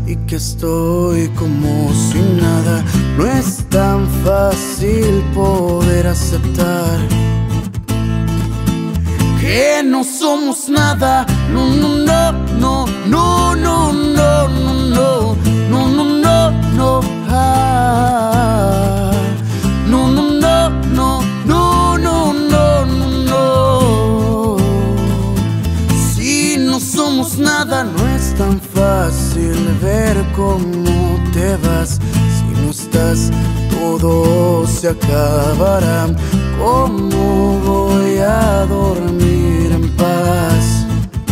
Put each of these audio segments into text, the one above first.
y que estoy como si nada. No es tan fácil poder aceptar que no somos nada. No, no, no, no, no, no, no, no, no, no, no, no, no, ah. No, no, no, no, no, no, no, no. Si no somos nada, no es tan fácil ver cómo te vas. Si no estás, todo se acabará. ¿Cómo voy a dormir en paz?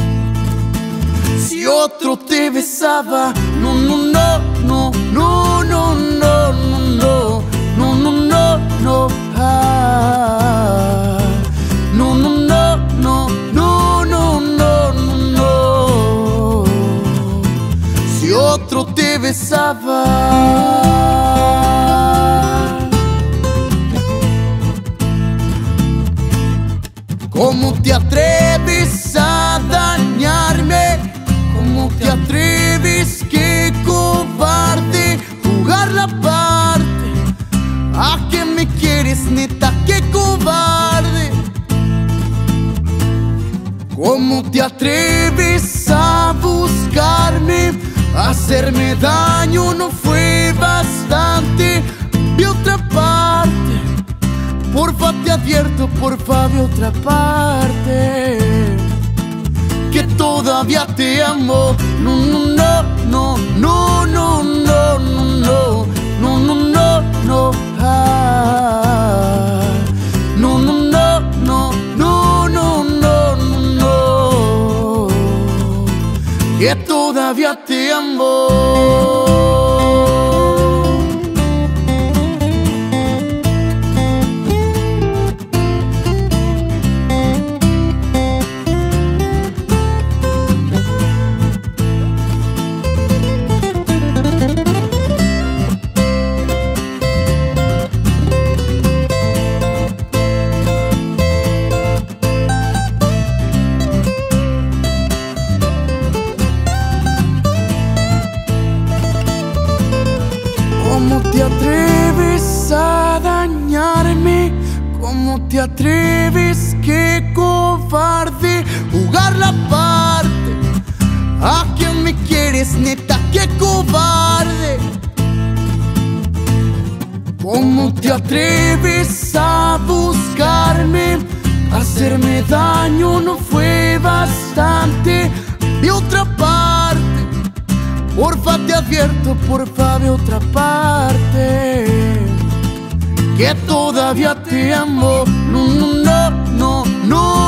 Si otro te besaba, no, no, no, no, no, no, no, no, no, no, no, no, no, ah. No, no, no, no, no, no, no, no. Si otro te besaba. ¿Cómo te atreves a dañarme? ¿Cómo te atreves? ¡Qué cobarde! Jugar la parte. ¿A qué me quieres, neta? ¡Qué cobarde! ¿Cómo te atreves a buscarme? Hacerme daño no fue bastante. Vi otra parte. Porfa, te advierto, porfa, ve otra parte, que todavía te amo. No, no, no, no, no, no, no, no, no, no, no, no, ah. No, no, no, no, no, no, no, no, que todavía te amo. ¿Cómo te atreves a dañarme? ¿Cómo te atreves? ¡Qué cobarde! Jugar la parte. ¿A quién me quieres, neta? ¡Qué cobarde! ¿Cómo te atreves a buscarme? Hacerme daño no fue bastante. Vi otra parte. Porfa, te advierto, porfa, ve otra parte, que todavía te amo. No, no, no, no, no.